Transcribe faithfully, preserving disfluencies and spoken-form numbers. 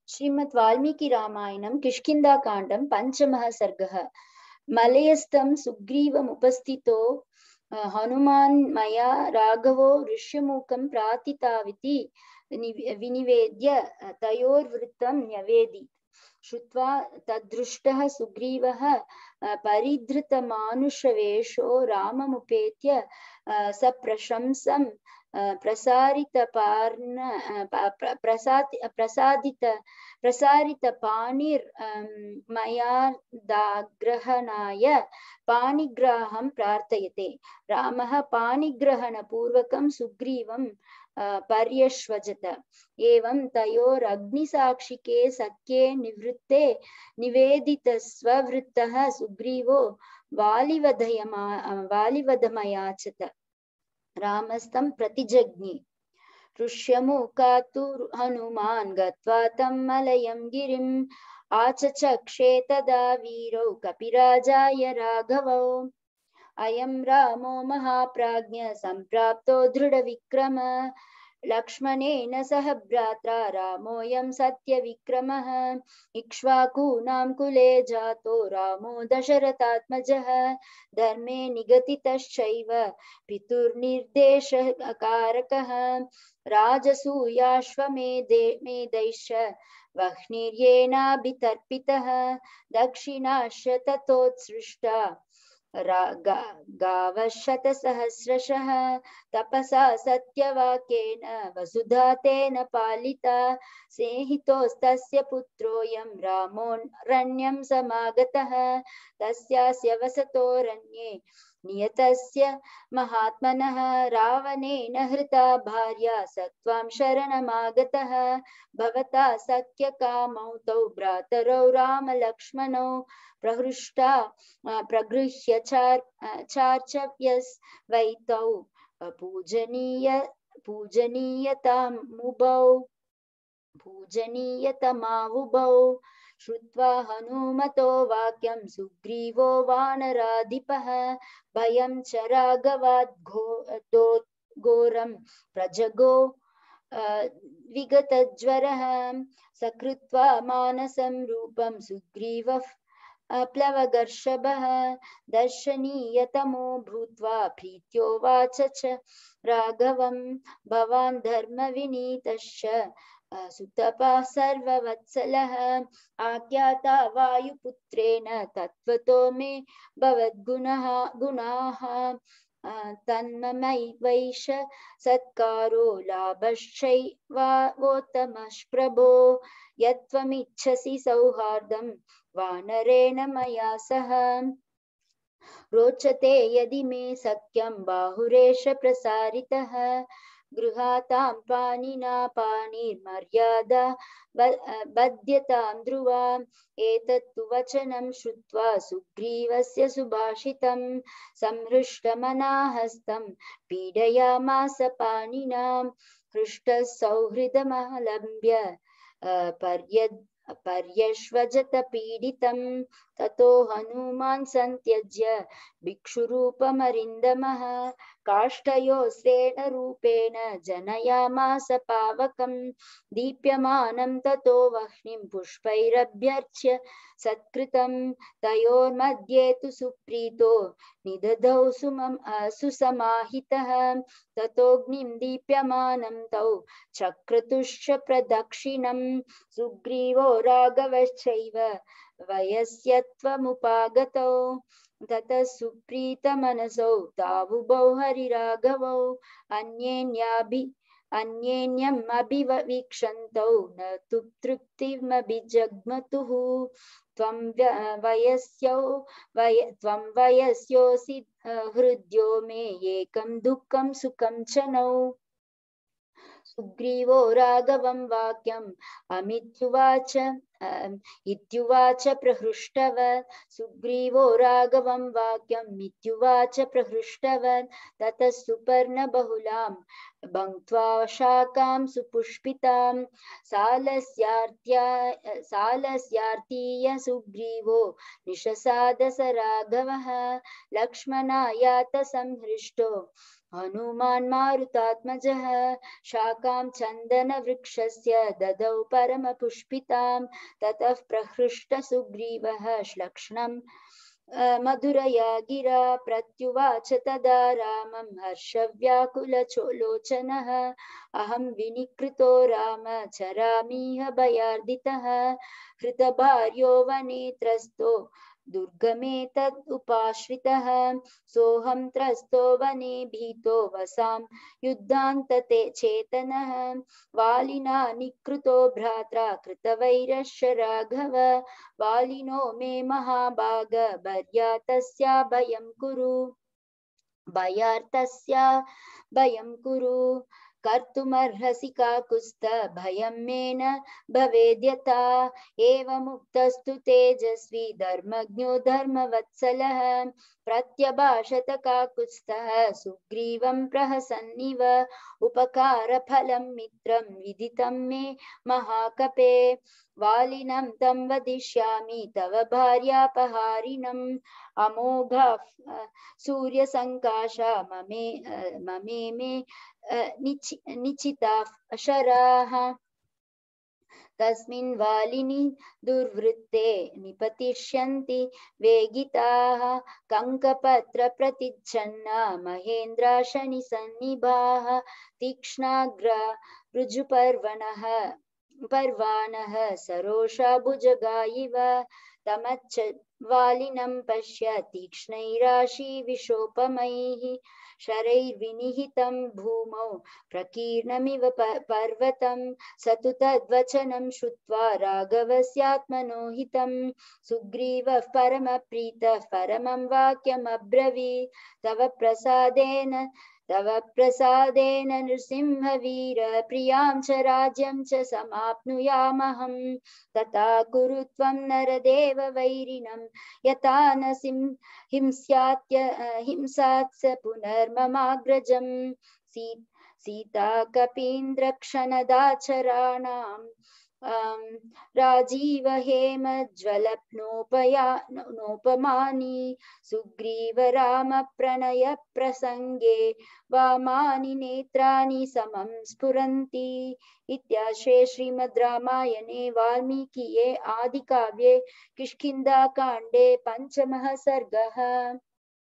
श्रीमद् वाल्मीकि रामायणं किष्किन्धाकाण्डं पञ्चमः सर्गः। मलयस्थं सुग्रीवमुपस्थितो हनुमान् मया राघवो ऋष्यमुखं प्रार्थिताविति विनिवेद्य तयोर्वृत्तं न्यवेदीत्। श्रुत्वा तद्दृष्टः सुग्रीवः परिधृतमानुषवेषो राममुपेत्य सप्रशंसं प्रसारितपार्न प्रसादित प्रसारितपाणिर् मया दाग्रहणाय पाणिग्राहं प्रार्थयते। रामः पाणिग्रहणपूर्वकं सुग्रीवं पर्यश्वजत। एवं तयोरग्निसाक्षिके सख्ये निवृत्ते निवेदितस्ववृत्तः सुग्रीवो वालिवधयमा वालिवधमयाचत। रामस्तं प्रतिजज्ञे। ऋष्यमुखात् हनुमान् गत्वा तं मलयं गिरिम् आचचक्षे तदा वीरौ कपिराजाय राघवौ। अयं रामो महाप्राज्ञ सम्प्राप्तो दृढविक्रम लक्ष्मणेन सह भ्रात्रा रामोऽयं सत्यविक्रमः। इक्ष्वाकूनां कुले जातो रामो दशरथात्मजः धर्मे निगदितश्चैव पितुर्निर्देशकारकः राजसूयाश्वमेधे मेधैश्च वह्निर्येनाभितर्पितः दक्षिणाश्च ततोत्सृष्टा गावशतसहस्रशः तपसा सत्यवाक्येन वसुधा तेन पालिता सेहितोस्तस्य पुत्रोऽयं रामोऽरण्यं समागतः तस्यास्य वसतोरण्ये नियतस्य महात्मनः रावणेन हृता भार्या सत्वां शरणमागतः भवता सख्यकामौ तौ भ्रातरौ रामलक्ष्मणौ प्रहृष्टा प्रगृह्य चार चार्चव्यस्वैतौ पूजनीय पूजनीयतामुभौ पूजनीयतमावुभौ। श्रुत्वा हनुमतो वाक्यं सुग्रीवो वानराधिपः भयं च राघवात् घो घोरं प्रजगो विगतज्वरः सकृत्वा मानसं रूपं सुग्रीवः प्लवगर्षभः दर्शनीयतमो भूत्वा प्रीत्योवाच च राघवं भवान् धर्मविनीतश्च सुतपः सर्ववत्सलः आख्याता वायुपुत्रेण तत्त्वतो मे भवद्गुणः गुणाः तन्ममैवैष सत्कारो लाभश्चैवोत्तमश्प्रभो यत्त्वमिच्छसि सौहार्दं वानरेण मया सह रोचते यदि मे सख्यं बाहुरेष प्रसारितः गृहातां पाणिना पाणिर्मर्यादा बध्यतां ध्रुवा एतत्तु वचनं श्रुत्वा सुग्रीवस्य सुभाषितं संहृष्टमनाहस्तं पीडयामास पाणिनां हृष्टः सौहृदमलम्ब्य पर्यद् पर्यश्वजत पीडितं ततो हनुमान् सन्त्यज्य भिक्षुरूपमरिन्दमः काष्ठयोस्तेन रूपेण जनयामास पावकं दीप्यमानं ततो वह्निं पुष्पैरभ्यर्च्य सत्कृतं तयोर्मध्ये तु सुप्रीतो निदधौ सुमं सुसमाहितः ततोऽग्निं दीप्यमानं तौ चक्रतुश्च प्रदक्षिणं सुग्रीवो राघवश्चैव वयस्यत्वमुपागतौ ततः सुप्रीतमनसौ तावुभौ हरिराघवौ अन्येन्याभि अन्येन्यम् अभिवीक्षन्तौ न तु तृप्तिमभिजग्मतुः त्वं वयस्यो वय त्वं वयस्योऽसि हृद्यो मे एकं दुःखं सुखं च नौ। सुग्रीवो राघवं वाक्यम् अमित्युवाच इत्युवाच प्रहृष्टवत् सुग्रीवो राघवं वाक्यम् इत्युवाच प्रहृष्टवत् ततः सुपर्णबहुलां भङ्क्त्वा शाखां सुपुष्पितां सालस्यार्त्या सालस्यार्तीय सुग्रीवो निशसाद स राघवः लक्ष्मणायात संहृष्टो हनुमान् मारुतात्मजः शाखां चन्दनवृक्षस्य ददौ परमपुष्पितां ततः प्रहृष्ट सुग्रीवः श्लक्ष्णं मधुरया गिरा प्रत्युवाच तदा रामं हर्षव्याकुललोचनः अहं विनिकृतो राम चरामिह भयार्दितः हृतभार्यो वने त्रस्तो दुर्गमे तद् उपाश्रितः सोऽहं त्रस्तो वने भीतो वसां युद्धान्तते चेतनः वालिना निकृतो भ्रात्रा कृतवैरश्च राघव वालिनो मे महाभाग भर्यातस्या भयं कुरु भयार्तस्या भयं कुरु कर्तुमर्हसि काकुत्स्थ भयं मे न भवेद्यथा एवमुक्तस्तु तेजस्वी धर्मज्ञो धर्मवत्सलः प्रत्यभाषत काकुत्स्थः सुग्रीवं प्रहसन्निव उपकारफलं मित्रं विदितं मे महाकपे वालिनं तं वदिष्यामि तव भार्यापहारिणम् अमोघा सूर्यसङ्काशा ममे ममे मे निचिताः शराः तस्मिन् वालिनि दुर्वृत्ते निपतिष्यन्ति वेगिताः कङ्कपत्रप्रतिच्छन्ना महेन्द्राशनिसन्निभाः तीक्ष्णाग्रा ऋजुपर्वणः पर्वाणः सरोषा भुजगा इव तमच्च वालिनं पश्य तीक्ष्णैराशीविशोपमैः शरैर्विनिहितं भूमौ प्रकीर्णमिव पर्वतं स तु तद्वचनं श्रुत्वा राघवस्यात्मनो हितं सुग्रीवः परमप्रीतः परमं वाक्यमब्रवीत् तव प्रसादेन तव प्रसादेन नृसिंहवीर प्रियां च राज्यं च समाप्नुयामहं तथा कुरु त्वं नरदेव वैरिणं यथा न हिंस्यात्य हिंसात् स पुनर्ममाग्रजं सीता कपीन्द्रक्षणदाचराणाम् राजीव हेम ज्वलप्नोपया नोपमानि सुग्रीव राम प्रणय प्रसंगे वामानि नेत्राणि समं स्फुरन्ति इत्याश्रे श्रीमद् रामायणे वाल्मीकिये आदिकाव्ये किष्किन्धाकाण्डे पञ्चमः सर्गः।